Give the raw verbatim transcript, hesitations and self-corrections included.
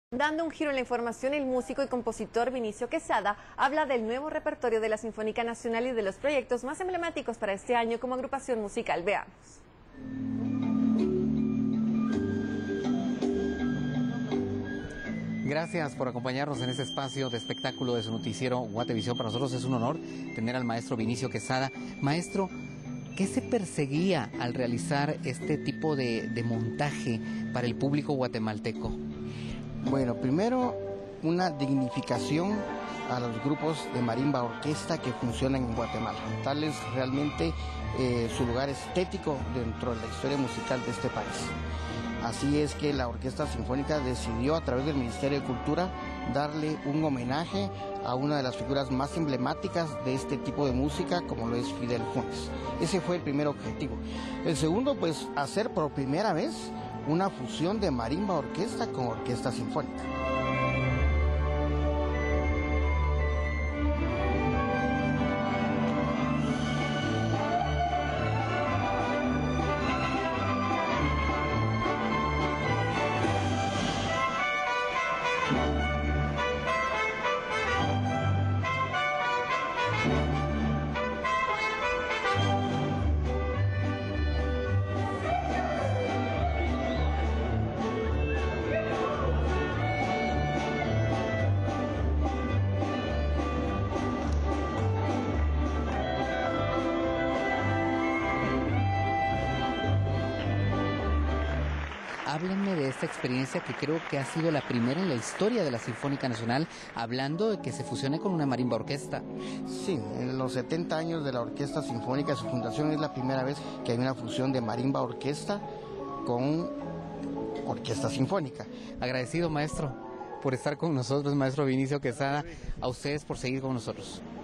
Dando un giro en la información, el músico y compositor Vinicio Quesada habla del nuevo repertorio de la Sinfónica Nacional y de los proyectos más emblemáticos para este año como agrupación musical. Veamos. Gracias por acompañarnos en este espacio de espectáculo de su noticiero Guatevisión. Para nosotros es un honor tener al maestro Vinicio Quesada. Maestro, ¿qué se perseguía al realizar este tipo de, de montaje para el público guatemalteco? Bueno, primero una dignificación a los grupos de marimba orquesta que funcionan en Guatemala. Tal es realmente eh, su lugar estético dentro de la historia musical de este país. Así es que la Orquesta Sinfónica decidió a través del Ministerio de Cultura darle un homenaje a una de las figuras más emblemáticas de este tipo de música, como lo es Fidel Funes. Ese fue el primer objetivo. El segundo, pues hacer por primera vez una fusión de marimba orquesta con orquesta sinfónica. Háblenme de esta experiencia que creo que ha sido la primera en la historia de la Sinfónica Nacional, hablando de que se fusione con una marimba orquesta. Sí, en los setenta años de la Orquesta Sinfónica, su fundación, es la primera vez que hay una fusión de marimba orquesta con orquesta sinfónica. Agradecido, maestro, por estar con nosotros, maestro Vinicio Quesada, a ustedes por seguir con nosotros.